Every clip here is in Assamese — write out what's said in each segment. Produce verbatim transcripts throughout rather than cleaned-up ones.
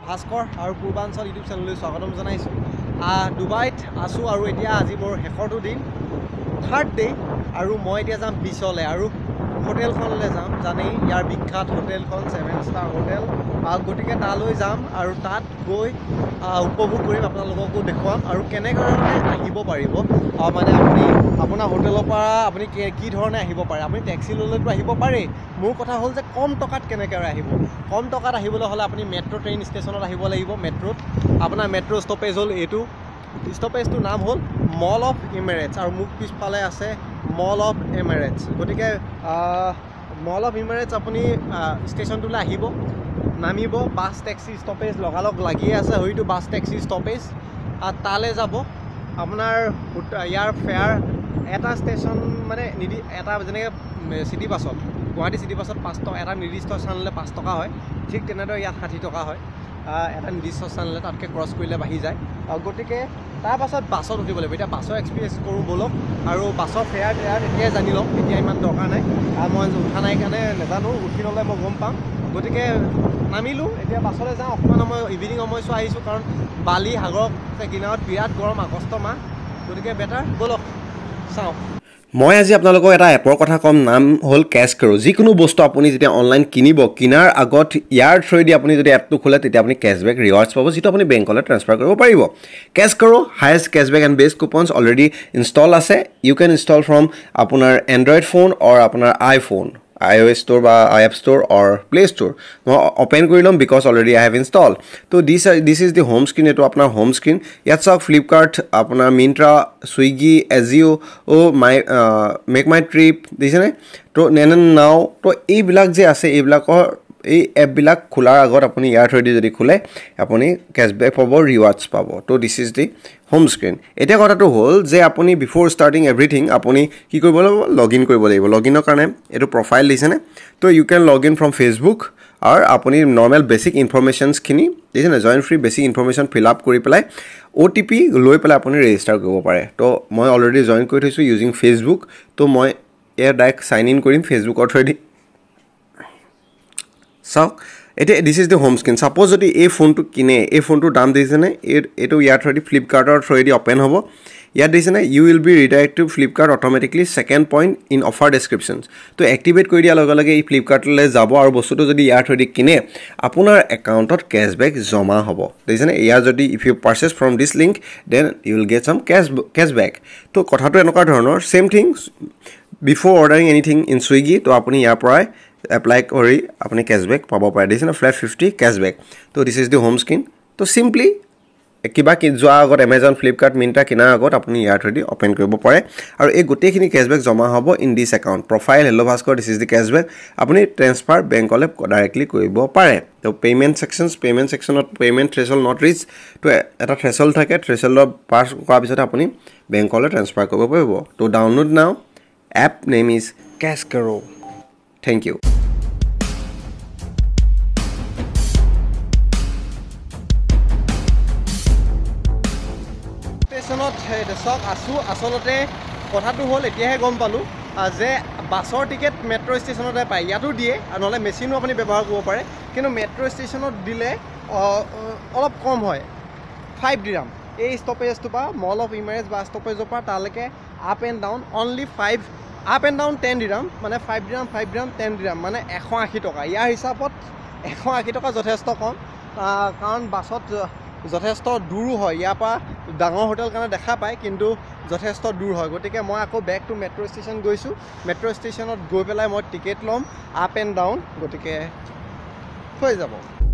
ভাস্কৰ আৰু পূৰ্বাঞ্চল ইউটিউব চেনেললৈ স্বাগতম জনাইছোঁ। ডুবাইত আছোঁ আৰু এতিয়া আজি মোৰ শেষৰটো দিন, থাৰ্ড ডে, আৰু মই এতিয়া যাম বিচলৈ আৰু হোটেলখনলৈ যাম। জানেই ইয়াৰ বিখ্যাত হোটেলখন ছেভেন ষ্টাৰ হোটেল। গতিকে তালৈ যাম আৰু তাত গৈ উপভোগ কৰিম, আপোনালোককো দেখুৱাম আৰু কেনেদৰে আহিব পাৰিব। মানে আপুনি আপোনাৰ হোটেলৰ পৰা আপুনি কি ধৰণে আহিব পাৰে। আপুনি টেক্সি ল'লেতো আহিব পাৰে। মোৰ কথা হ'ল যে কম টকাত কেনেকৈ আহিব। কম টকাত আহিবলৈ হ'লে আপুনি মেট্ৰ' ট্ৰেইন ষ্টেচনত আহিব লাগিব। মেট্ৰ'ত আপোনাৰ মেট্ৰ' ষ্টপেজ হ'ল এইটো। ষ্টপেজটোৰ নাম হ'ল মল অফ ইমেৰেটছ আৰু মোক পিছফালে আছে মল অফ এমেৰেটছ। গতিকে মল অফ ইমেৰেটছ আপুনি ষ্টেচনটোলৈ আহিব, নামিব, বাছ টেক্সি ষ্টপেজ লগালগ লাগিয়ে আছে, হয়তো বাছ টেক্সি ষ্টপেজ। তালৈ যাব। আপোনাৰ ইয়াৰ ফেয়াৰ এটা ষ্টেচন মানে নিদি এটা যেনেকৈ চিটি বাছত, গুৱাহাটী চিটি বাছত পাঁচ টকা, এটা নিৰ্দিষ্ট স্থানলৈ পাঁচ টকা হয়, ঠিক তেনেদৰে ইয়াত ষাঠি টকা হয়। এটা নিৰ্দিষ্ট স্থানলৈ তাতকৈ ক্ৰছ কৰিলে বাঢ়ি যায়। গতিকে তাৰপাছত বাছত উঠিব লাগিব। এতিয়া বাছৰ এক্সপিৰিয়েঞ্চ কৰোঁ ব'লক, আৰু বাছৰ ফেয়াৰ টেয়াৰ এতিয়াই জানি ল'ম। এতিয়া ইমান দৰকাৰ নাই, মই উঠা নাই কাৰণে নাজানো, উঠি ল'লে মই গম পাম। গতিকে নামিলোঁ, এতিয়া বাছলৈ যাওঁ। অকণমান সময় ইভিনিং সময়ছোৱা আহিছোঁ, কাৰণ বালি সাগৰৰ কিনাৰত বিৰাট গৰম, আগষ্ট মাহ। গতিকে বেটাৰ ব'লক চাওঁ। মই আজি আপোনালোকক এটা এপৰ কথা ক'ম, নাম হ'ল কেছ কাৰো। যিকোনো বস্তু আপুনি যেতিয়া অনলাইন কিনিব, কিনাৰ আগত ইয়াৰ থ্ৰুৱেদি আপুনি যদি এপটো খোলে, তেতিয়া আপুনি কেছবেক ৰিৱাৰ্ডছ পাব, যিটো আপুনি বেংকলৈ ট্ৰান্সফাৰ কৰিব পাৰিব। CashKaro highest cashback and best coupons already install আছে। ইউ কেন ইনষ্টল ফ্ৰম আপোনাৰ এণ্ড্ৰইড ফোন অৰ আপোনাৰ iPhone, I O' S store বা I app store or play' store. মই অ'পেন কৰি ল'ম because already I have install. তো this this is the home screen. এইটো আপোনাৰ হোম স্ক্ৰীণ। ইয়াত চাওক ফ্লিপকাৰ্ট, আপোনাৰ মিন্ত্ৰা, ছুইগি, এজিঅ', অ' মাই মেক মাই ট্ৰিপ দিছেনে, তো নেন নাও, তো এইবিলাক যে আছে, এইবিলাকৰ এই এপবিলাক খোলাৰ আগত আপুনি ইয়াৰ থ্ৰুৱেদি যদি খোলে, আপুনি কেছবেক পাব, ৰিৱাৰ্ডছ পাব। তো this is the home screen. এতিয়া কথাটো হ'ল যে আপুনি বিফ'ৰ ষ্টাৰ্টিং এভৰিথিং আপুনি কি কৰিব লাগিব, লগ ইন কৰিব লাগিব। লগ ইনৰ কাৰণে এইটো প্ৰফাইল দিছেনে, তো you can log in from Facebook, আৰু আপুনি নৰ্মেল বেছিক ইনফৰমেশ্যনছখিনি দিছেনে, join free basic information fill up কৰি পেলাই অ' টি পি লৈ পেলাই আপুনি ৰেজিষ্টাৰ কৰিব পাৰে। তো মই অলৰেডি জইন কৰি থৈছোঁ ইউজিং ফেচবুক। তো মই এয়া ডাইৰেক্ট চাইন ইন কৰিম ফেচবুকৰ থ্ৰুৱেদি। চাওক এতিয়া this is the home screen. Suppose যদি এই ফোনটো কিনে, এই ফোনটোৰ দাম দিছেনে, এই এইটো ইয়াৰ থ্ৰুৱেদি ফ্লিপকাৰ্টৰ থ্ৰুৱেদি অ'পেন হ'ব। ইয়াত দিছেনে you will be redirect to Flipkart automatically second point in offer descriptions. তো এক্টিভেট কৰি দিয়াৰ লগে লগে এই ফ্লিপকাৰ্টলৈ যাব, আৰু বস্তুটো যদি ইয়াৰ থ্ৰুৱেদি কিনে, আপোনাৰ একাউণ্টত কেছবেক জমা হ'ব। দেখিছেনে, ইয়াৰ যদি if you purchase from this link then you will get some cash cashback. তো কথাটো এনেকুৱা ধৰণৰ, same thing before ordering anything in Swiggy, তো আপুনি ইয়াৰ পৰাই এপ্লাই কৰি আপুনি কেছবেক পাব পাৰে। দিছেনে ফ্লেট ফিফটি কেছবেক। তো this is the home screen. তো চিম্পলি কিবা যোৱাৰ আগত এমেজন, ফ্লিপকাৰ্ট, মিন্ত্ৰা কিনাৰ আগত আপুনি ইয়াৰ থ্ৰুৱেদি অ'পেন কৰিব পাৰে, আৰু এই গোটেইখিনি কেছবেক জমা হ'ব in this account. Profile hello' Bhaskar, this is the cashback. আপুনি ট্ৰেন্সফাৰ বেংকলৈ ডাইৰেক্টলি কৰিব পাৰে। তো পে'মেণ্ট ছেকশ্যনছ, পে'মেণ্ট ছেকশ্যনত পে'মেণ্ট থ্ৰেছহল্ড নট ৰিচ, তো এটা থ্ৰেছহল্ড থাকে, থ্ৰেছহল্ডৰ পাছ কৰাৰ পিছতে আপুনি বেংকলৈ ট্ৰেন্সফাৰ কৰিব পাৰিব। তো download now, app name is CashKaro. Thank you. ষ্টেচনত চাওক আছোঁ। আচলতে কথাটো হ'ল এতিয়াহে গম পালোঁ যে বাছৰ টিকেট মেট্ৰ' ষ্টেচনতে পায়। ইয়াতো দিয়ে, নহ'লে মেচিনো আপুনি ব্যৱহাৰ কৰিব পাৰে, কিন্তু মেট্ৰ' ষ্টেচনত দিলে অলপ কম হয়, ফাইভ ডিৰাম। এই ষ্টপেজটোৰ পৰা মল অফ ইমেৰেটছ বাছ ষ্টপেজৰ পৰা তালৈকে up and down only five, up and down ten dirham, মানে five dirham five dirham ten dirham, মানে এশ আশী টকা। ইয়াৰ হিচাপত এশ আশী টকা যথেষ্ট কম, কাৰণ বাছত যথেষ্ট দূৰো হয়। ইয়াৰ পৰা ডাঙৰ হোটেল কাৰণে দেখা পায়, কিন্তু যথেষ্ট দূৰ হয়। গতিকে মই আকৌ বেক টু মেট্ৰ' ষ্টেচন গৈছোঁ। মেট্ৰ' ষ্টেচনত গৈ পেলাই মই টিকেট ল'ম আপ এণ্ড ডাউন। গতিকে হৈ যাব।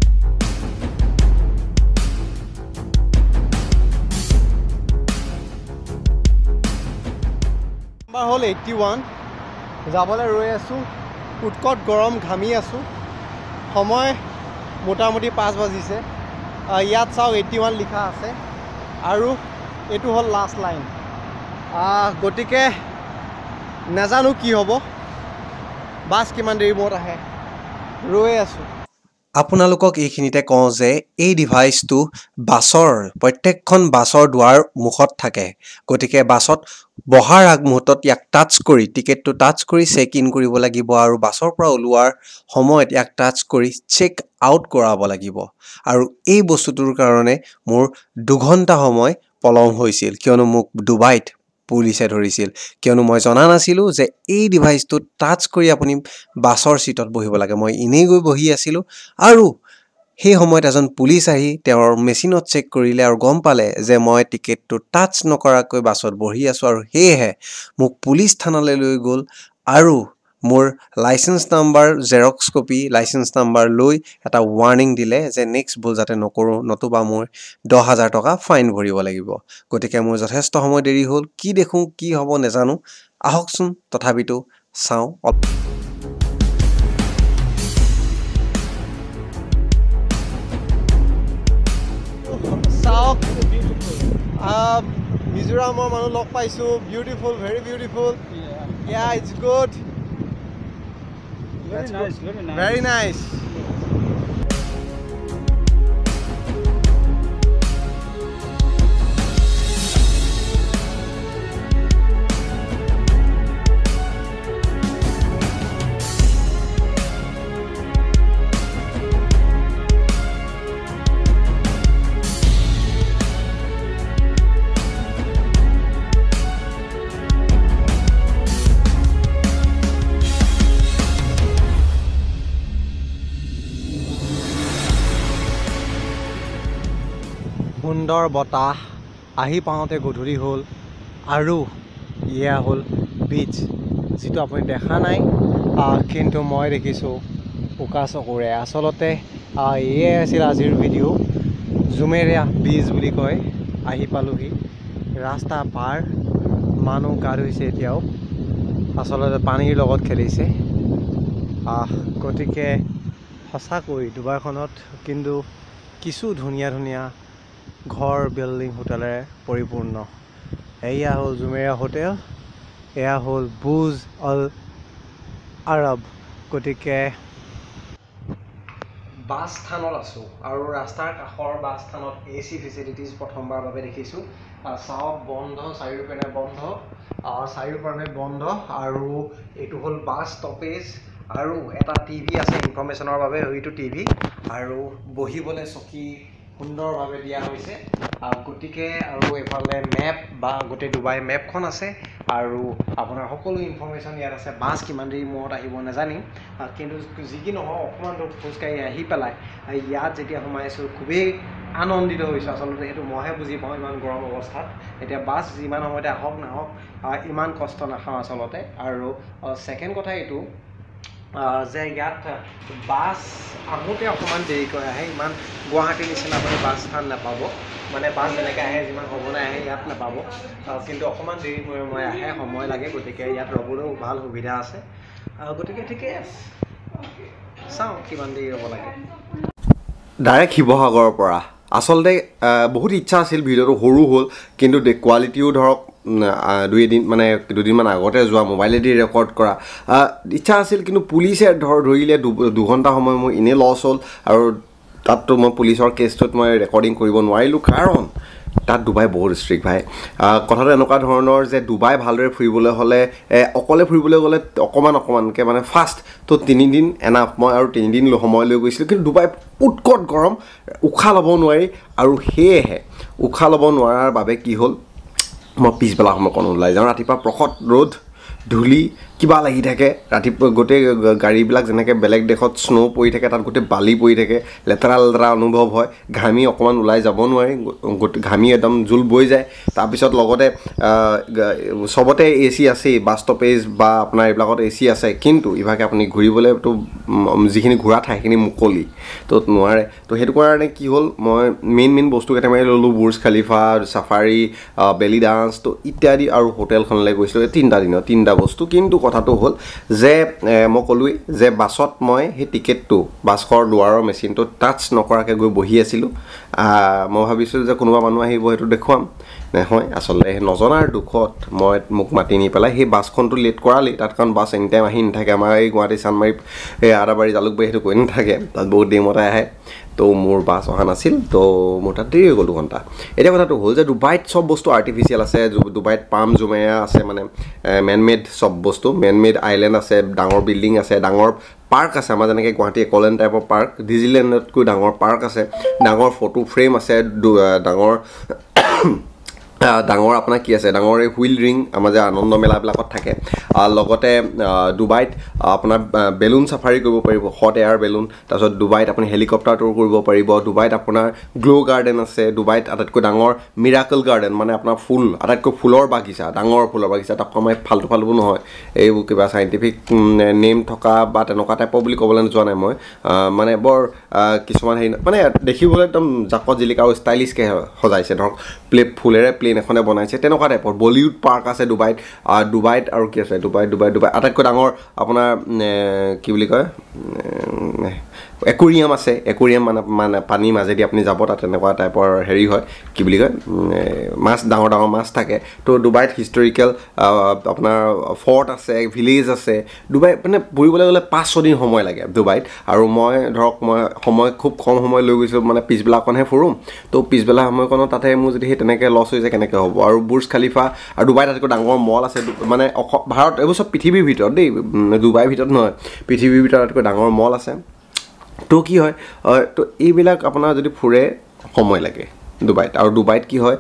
নাম্বাৰ হ'ল এইট্টি ওৱান। যাবলৈ ৰৈ আছোঁ, উৎকট গৰম, ঘামি আছোঁ। সময় মোটামুটি পাঁচ বাজিছে। ইয়াত চাওক এইট্টি ওৱান লিখা আছে, আৰু এইটো হ'ল লাষ্ট লাইন। গতিকে নাজানো কি হ'ব, বাছ কিমান দেৰি মূৰত আহে, ৰৈ আছোঁ। আপোনালোকক এইখিনিতে কওঁ যে এই ডিভাইচটো বাছৰ প্ৰত্যেকখন বাছৰ দুৱাৰ মুখত থাকে গতিকে বাছত বহাৰ আগমুহূৰ্তত ইয়াক টাচ কৰি টিকেটটো টাচ কৰি চেক ইন কৰিব লাগিব আৰু বাছৰ পৰা ওলোৱাৰ সময়ত ইয়াক টাচ কৰি চেক আউট কৰাব লাগিব আৰু এই বস্তুটোৰ কাৰণে মোৰ দুঘণ্টা সময় পলম হৈছিল কিয়নো মোক ডুবাইত পুলিচে ধৰিছিল কিয়নো মই জনা নাছিলোঁ যে এই ডিভাইচটো টাচ কৰি আপুনি বাছৰ সিটত বহিব লাগে মই ইনেই গৈ বহি আছিলোঁ আৰু সেই সময়ত এজন পুলিচ আহি তেওঁৰ মেচিনত চেক কৰিলে আৰু গম পালে যে মই টিকেটটো টাচ নকৰাকৈ বাছত বহি আছোঁ আৰু সেয়েহে মোক পুলিচ থানালৈ লৈ গ'ল আৰু মোৰ licence number xerox copy licence number লৈ এটা ৱাৰ্নিং দিলে যে নেক্সট ভুল যাতে নকৰোঁ নতুবা মোৰ দহ হাজাৰ টকা ফাইন ভৰিব লাগিব গতিকে মোৰ যথেষ্ট সময় দেৰি হ'ল কি দেখোঁ কি হ'ব নেজানো আহকচোন তথাপিতো চাওঁ চাওক মিজোৰামৰ মানুহ লগ পাইছোঁ beautiful very beautiful yeah it's good Very nice, very nice. Very nice. সুন্দৰ বতাহ আহি পাওঁতে গধূলি হ'ল আৰু ইয়া হ'ল বিচ যিটো আপুনি দেখা নাই কিন্তু মই দেখিছোঁ উকা চকুৰে আচলতে এয়াই আছিল আজিৰ ভিডিঅ' জুমেৰীয়া বিচ বুলি কয় আহি পালোহি ৰাস্তা পাৰ মানুহ গা ধুইছে এতিয়াও আচলতে পানীৰ লগত খেলিছে গতিকে সঁচাকৈ ডুবাইখনত কিন্তু কিছু ধুনীয়া ধুনীয়া ঘৰ বিল্ডিং হোটেলেৰে পৰিপূৰ্ণ এয়া হ'ল জুমেৰীয়া হোটেল এয়া হ'ল বুজ অল আৰব গতিকে বাছ স্থানত আছোঁ আৰু ৰাস্তাৰ কাষৰ বাছ স্থানত এ চি ফেচিলিটিজ প্ৰথমবাৰৰ বাবে দেখিছোঁ চাওক বন্ধ চাৰিওপিনে বন্ধ চাৰিওপিনে বন্ধ আৰু এইটো হ'ল বাছ ষ্টপেজ আৰু এটা টিভি আছে ইনফৰমেশ্যনৰ বাবে সেইটো টিভি আৰু বহিবলৈ চকী সুন্দৰভাৱে দিয়া হৈছে গতিকে আৰু এফালে মেপ বা গোটেই ডুবাই মেপখন আছে আৰু আপোনাৰ সকলো ইনফৰমেশ্যন ইয়াত আছে বাছ কিমান দেৰি মূৰত আহিব নাজানিম কিন্তু যি কি নহওক অকণমান দূৰ খোজকাঢ়ি আহি পেলাই ইয়াত যেতিয়া সোমাইছোঁ খুবেই আনন্দিত হৈছোঁ আচলতে সেইটো মইহে বুজি পাওঁ ইমান গৰম অৱস্থাত এতিয়া বাছ যিমান সময়তে আহক নাহক ইমান কষ্ট নাখাওঁ আচলতে আৰু ছেকেণ্ড কথা এইটো যে ইয়াত বাছ আহোঁতে অকণমান দেৰিকৈ আহে ইমান গুৱাহাটীৰ নিচিনা আপুনি বাছ স্থান নাপাব মানে বাছ যেনেকৈ আহে যিমান সঘনাই আহে ইয়াত নাপাব কিন্তু অকণমান দেৰি মই আহে সময় লাগে গতিকে ইয়াত ৰ'বলৈও ভাল সুবিধা আছে গতিকে ঠিকেই আছে চাওঁ কিমান দেৰি ৰ'ব লাগে ডাইৰেক্ট শিৱসাগৰৰ পৰা আচলতে বহুত ইচ্ছা আছিল ভিডিঅ'টো সৰু হ'ল কিন্তু কোৱালিটিও ধৰক দুই এদিন মানে দুদিনমান আগতে যোৱা মোবাইলেদি ৰেকৰ্ড কৰা ইচ্ছা আছিল কিন্তু পুলিচে ধৰ ধৰিলে দুঘণ্টা সময় মোৰ এনেই লছ হ'ল আৰু তাততো মই পুলিচৰ কেছটোত মই ৰেকৰ্ডিং কৰিব নোৱাৰিলোঁ কাৰণ তাত ডুবাই বহুত ষ্ট্ৰিক্ট ভাই কথাটো এনেকুৱা ধৰণৰ যে ডুবাই ভালদৰে ফুৰিবলৈ হ'লে অকলে ফুৰিবলৈ গ'লে অকণমান অকণমানকৈ মানে ফাষ্ট তো তিনিদিন এনাফ মই আৰু তিনিদিন সময় লৈ গৈছিলোঁ কিন্তু ডুবাই উৎকট গৰম উশাহ ল'ব নোৱাৰি আৰু সেয়েহে উশাহ ল'ব নোৱাৰাৰ বাবে কি হ'ল মই পিছবেলা সময়কণ ওলাই যাওঁ ৰাতিপুৱা প্ৰখৰ ৰ'দ ধূলি কিবা লাগি থাকে ৰাতিপুৱা গোটেই গাড়ীবিলাক যেনেকৈ বেলেগ দেশত স্ন' পৰি থাকে তাত গোটেই বালি পৰি থাকে লেতেৰা লেতেৰা অনুভৱ হয় ঘামি অকণমান ওলাই যাব নোৱাৰি গোটেই ঘামি একদম জোল বৈ যায় তাৰপিছত লগতে চবতে এ চি আছেই বাছ ষ্টপেজ বা আপোনাৰ এইবিলাকত এ চি আছে কিন্তু ইভাগে আপুনি ঘূৰিবলৈতো যিখিনি ঘূৰা ঠাই সেইখিনি মুকলি তো নোৱাৰে তো সেইটো কাৰণে কি হ'ল মই মেইন মেইন বস্তু কেইটামান ল'লোঁ বুৰ্জ খালিফা চাফাৰী বেলি ডান্স তো ইত্যাদি আৰু হোটেলখনলৈ গৈছিলোঁ তিনিটা দিনত তিনিটা বস্তু কিন্তু কথাটো হ'ল যে মই ক'লোৱেই যে বাছত মই সেই টিকেটটো বাছৰ দুৱাৰৰ মেচিনটো টাচ নকৰাকৈ গৈ বহি আছিলোঁ মই ভাবিছিলোঁ যে কোনোবা মানুহ আহিব সেইটো দেখুৱাম নহয় আচলতে নজনাৰ দুখত মই মোক মাতি নি পেলাই সেই বাছখনটো লেট কৰালি তাত কাৰণ বাছ এনি টাইম আহি নাথাকে আমাৰ এই গুৱাহাটী চানমাৰী এই আদাবাৰী জালুকবাৰী সেইটো কৈ নাথাকে তাত বহুত দেৰিমতে আহে তো মোৰ বাছ অহা নাছিল তো মোৰ তাত দেৰি হৈ গ'ল দুঘণ্টা এতিয়া কথাটো হ'ল যে ডুবাইত চব বস্তু আৰ্টিফিচিয়েল আছে ডুবাইত পাম জুমেয়া আছে মানে মেন মেড চব বস্তু মেন মেড আইলেণ্ড আছে ডাঙৰ বিল্ডিং আছে ডাঙৰ পাৰ্ক আছে আমাৰ যেনেকৈ গুৱাহাটী একলেণ্ড টাইপৰ পাৰ্ক ডিজিলেণ্ডতকৈ ডাঙৰ পাৰ্ক আছে ডাঙৰ ফটো ফ্ৰেম আছে ডাঙৰ ডাঙৰ আপোনাৰ কি আছে ডাঙৰ এই হুইল ৰিং আমাৰ যে আনন্দ মেলাবিলাকত থাকে লগতে ডুবাইত আপোনাৰ বেলুন চাফাৰী কৰিব পাৰিব হট এয়াৰ বেলুন তাৰপিছত ডুবাইত আপুনি হেলিকপ্টাৰ টুৰ কৰিব পাৰিব ডুবাইত আপোনাৰ গ্ল' গাৰ্ডেন আছে ডুবাইত আটাইতকৈ ডাঙৰ মিৰাকল গাৰ্ডেন মানে আপোনাৰ ফুল আটাইতকৈ ফুলৰ বাগিচা ডাঙৰ ফুলৰ বাগিচা তাক আমাৰ ফাল্টু ফাল্টু নহয় এইবোৰ কিবা চাইণ্টিফিক নেম থকা বা তেনেকুৱা টাইপৰ বুলি ক'বলৈ যোৱা নাই মই মানে বৰ কিছুমান হেৰি মানে দেখিবলৈ একদম জাকত জিলিকা আৰু ষ্টাইলিছকৈ সজাইছে ধৰক প্লে ফুলেৰে প্লেন এখনে বনাইছে তেনেকুৱা টাইপৰ বলিউড পাৰ্ক আছে ডুবাইত ডুবাইত আৰু কি আছে ডুবাই ডুবাই ডুবাই আটাইতকৈ ডাঙৰ আপোনাৰ কি বুলি কয় একুৰিয়াম আছে একুৰিয়াম মানে মানে পানীৰ মাজেদি আপুনি যাব তাত তেনেকুৱা টাইপৰ হেৰি হয় কি বুলি কয় মাছ ডাঙৰ ডাঙৰ মাছ থাকে তো ডুবাইত হিষ্টৰিকেল আপোনাৰ ফৰ্ট আছে ভিলেজ আছে ডুবাই মানে ফুৰিবলৈ গ'লে পাঁচ ছদিন সময় লাগে ডুবাইত আৰু মই ধৰক মই সময় খুব কম সময় লৈ গৈছোঁ মানে পিছবেলাকণহে ফুৰোঁ তো পিছবেলা সময়কণত তাতে মোৰ যদি সেই তেনেকৈ লছ হৈ যায় কেনেকৈ হ'ব আৰু বুৰ্জ খালিফা আৰু ডুবাইত আটাইতকৈ ডাঙৰ মল আছে মানে ভাৰত এইবোৰ চব পৃথিৱীৰ ভিতৰত দেই ডুবাইৰ ভিতৰত নহয় পৃথিৱীৰ ভিতৰত আটাইতকৈ ডাঙৰ মল আছে তো কি হয় তো এইবিলাক আপোনাৰ যদি ফুৰে সময় লাগে ডুবাইত আৰু ডুবাইত কি হয়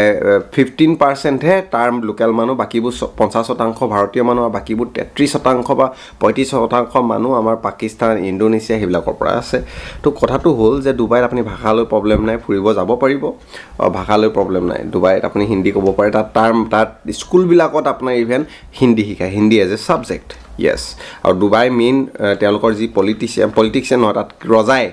ফিফটিন পাৰ্চেণ্টহে তাৰ লোকেল মানুহ বাকীবোৰ পঞ্চাছ শতাংশ ভাৰতীয় মানুহ আৰু বাকীবোৰ তেত্ৰিছ শতাংশ বা পঁয়ত্ৰিছ শতাংশ মানুহ আমাৰ পাকিস্তান ইণ্ডোনেছিয়া সেইবিলাকৰ পৰা আছে তো কথাটো হ'ল যে ডুবাইত আপুনি ভাষালৈ প্ৰব্লেম নাই ফুৰিব যাব পাৰিব ভাষালৈ প্ৰব্লেম নাই ডুবাইত আপুনি হিন্দী ক'ব পাৰে তাত তাৰ তাত স্কুলবিলাকত আপোনাৰ ইভেন হিন্দী শিকায় Hindi as a subject yes আৰু ডুবাই মেইন তেওঁলোকৰ যি পলিটিচিয়ান পলিটিচিয়ান নহয় তাত ৰজাই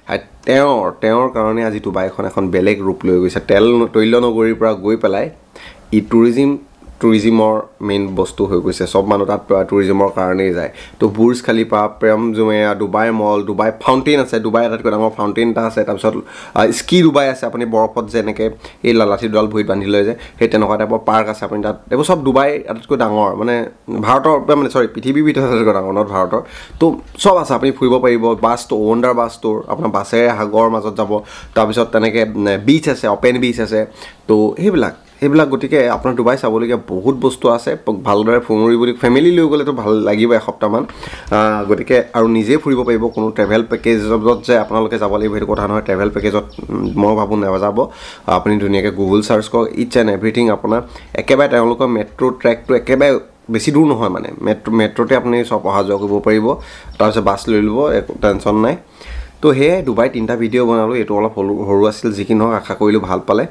তেওঁৰ তেওঁৰ কাৰণে আজি ডুবাইখন এখন বেলেগ ৰূপ লৈ গৈছে তেল তৈল নগৰীৰ পৰা গৈ পেলাই ই টুৰিজিম টুৰিজিমৰ মেইন বস্তু হৈ গৈছে চব মানুহ তাত টুৰিজিমৰ কাৰণেই যায় তো বুৰ্জ খালিফা প্ৰেম Jumeirah Dubai mall Dubai fountain আছে ডুবাই আটাইতকৈ ডাঙৰ ফাউণ্টেইন এটা আছে তাৰপিছত স্কি ডুবাই আছে আপুনি বৰফত যে এনেকৈ এই লাঠি দুডাল ভৰিত বান্ধি লৈ যায় সেই তেনেকুৱা টাইপৰ পাৰ্ক আছে আপুনি তাত এইবোৰ চব ডুবাই আটাইতকৈ ডাঙৰ মানে ভাৰতৰ মানে চৰি পৃথিৱীৰ ভিতৰত আটাইতকৈ ডাঙৰ নট ভাৰতৰ তো চব আছে আপুনি ফুৰিব পাৰিব bus tour wonder bus tour আপোনাৰ বাছেৰে সাগৰৰ মাজত যাব তাৰপিছত তেনেকৈ বিচ আছে অ'পেন বিচ আছে তো সেইবিলাক এইবিলাক গতিকে আপোনাৰ ডুবাই চাবলগীয়া বহুত বস্তু আছে ভালদৰে ফুৰি বুলি ফেমিলি লৈ গ'লেতো ভাল লাগিব এসপ্তাহমান গতিকে আৰু নিজে ফুৰিব পাৰিব কোনো ট্ৰেভেল পেকেজত যে আপোনালোকে যাব লাগিব সেইটো কথা নহয় ট্ৰেভেল পেকেজত মই ভাবোঁ নাযাব আপুনি ধুনীয়াকৈ গুগল চাৰ্চ কৰক ইটছ এণ্ড এভৰিথিং আপোনাৰ একেবাৰে তেওঁলোকৰ মেট্ৰ' ট্ৰেকটো একেবাৰে বেছি দূৰ নহয় মানে মেট্ৰ' মেট্ৰ'তে আপুনি চব অহা যোৱা কৰিব পাৰিব তাৰপিছত বাছ লৈ ল'ব একো টেনশ্যন নাই তো সেয়াই ডুবাই তিনিটা ভিডিঅ' বনালোঁ এইটো অলপ সৰু সৰু আছিল যি কি নহওক আশা কৰিলোঁ ভাল পালে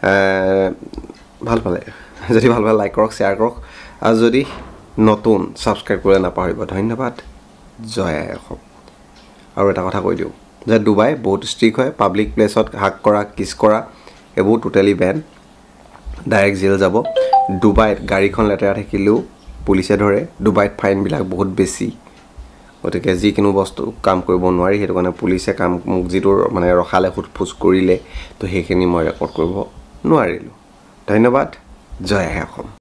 ভাল পালে যদি ভাল পালে লাইক কৰক শ্বেয়াৰ কৰক আৰু যদি নতুন ছাবস্ক্ৰাইব কৰিবলৈ নাপাহৰিব ধন্যবাদ জয় আই অসম আৰু এটা কথা কৈ দিওঁ যে ডুবাই বহুত ষ্ট্ৰিক্ট হয় পাব্লিক প্লেচত হাক কৰা কিছ কৰা এইবোৰ টোটেলি বেন ডাইৰেক্ট জেল যাব ডুবাইত গাড়ীখন লেতেৰা থাকিলেও পুলিচে ধৰে ডুবাইত ফাইনবিলাক বহুত বেছি গতিকে যিকোনো বস্তু কাম কৰিব নোৱাৰি সেইটো কাৰণে পুলিচে কাম মোক যিটো মানে ৰখালে সোধপোছ কৰিলে তো সেইখিনি মই ৰেকৰ্ড কৰিব নোৱাৰিলোঁ ধন্যবাদ জয় আই অসম